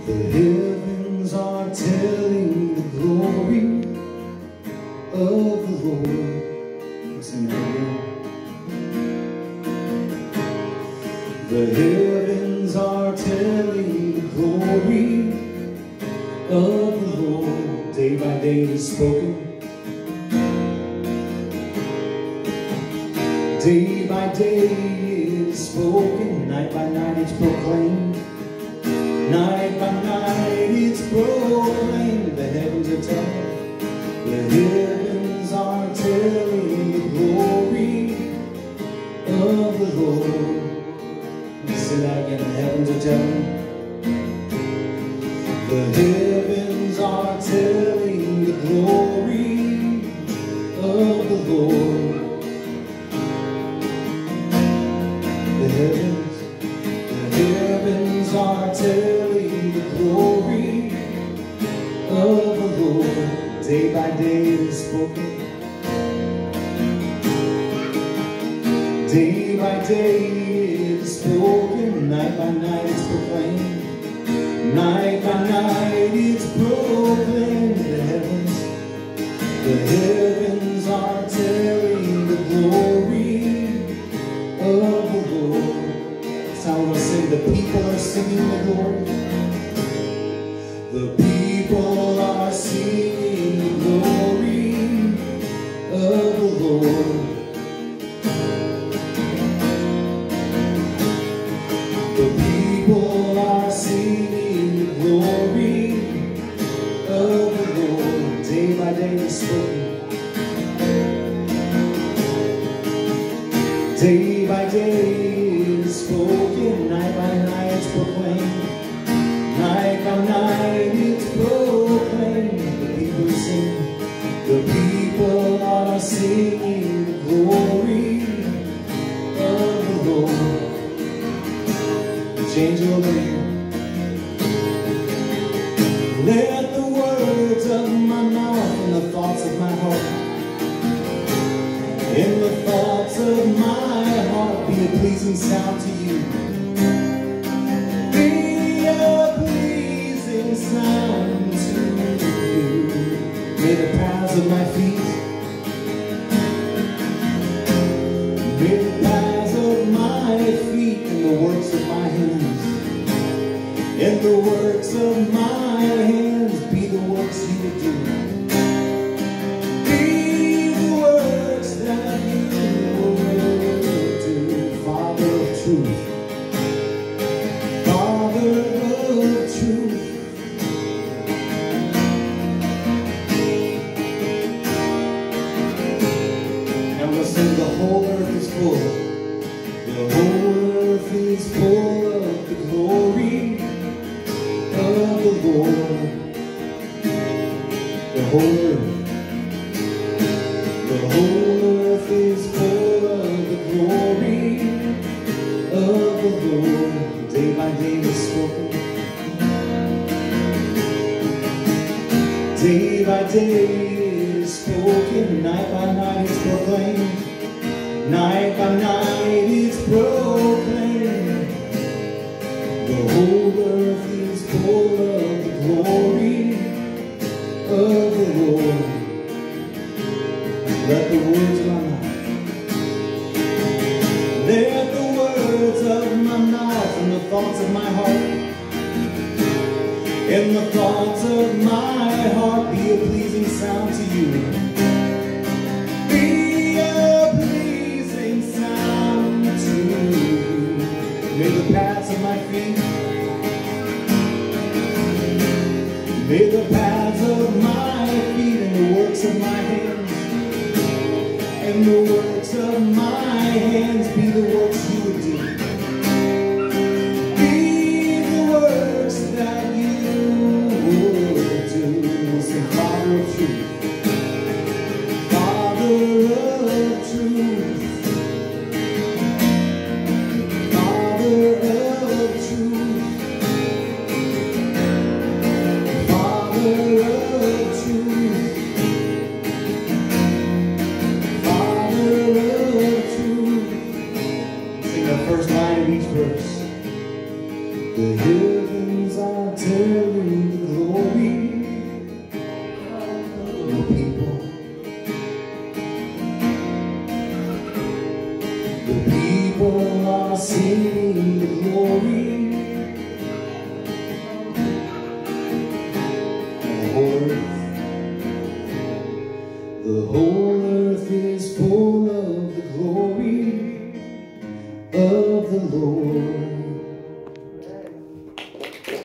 The heavens are telling the glory of the Lord. Sing that again. The heavens are telling the glory of the Lord. Day by day it is spoken. Day by day it is spoken. Night by night it's proclaimed. Night by night it's proclaimed. The heavens are telling. The heavens are telling the glory of the Lord. Say that again. The heavens are telling. The heavens are telling the glory of the Lord. The heavens are telling the glory of the Lord. Day by day it is spoken. Day by day it is spoken. Night by night it's proclaimed. Night by night it's proclaimed. The heavens are telling the glory of the Lord. That's how we'll sing. The people are singing the glory. The people are singing the glory of the Lord. The people are singing the glory of the Lord. Day by day it's spoken. Day by day it is spoken. Night by night it's proclaimed. Night by night it's proclaimed. The people sing. The people are singing the glory of the Lord. Change your name. Let the words of my mouth and the thoughts of my heart, and the thoughts of my heart be a pleasing sound to you. Be a pleasing sound to you. May the paths of my feet, may the paths of my feet and the works of my hands, and the works of my hands be the works you would do. Be the works that you would do. Father of truth. Father of truth. And we'll sing the whole earth is full. The whole earth is full of the glory of the Lord. The whole earth is full of the glory of the Lord. Day by day it's spoken. Day by day it is spoken. Night by night it's proclaimed. Night by night it's proclaimed. The whole earth is full of the glory of the Lord. Let the words of my mouth, let the words of my mouth and the thoughts of my heart, and the thoughts of my heart be a pleasing sound to you. Be a pleasing sound to you. May the paths of my feet, may the paths of my feet and the works of my hands, and the works of my hands be the works you would do. Be the works that you would do. We'll sing Father of truth. Father of truth. Father of truth. Father of truth. Father of truth. Sing the first line of each verse. The heavens are telling No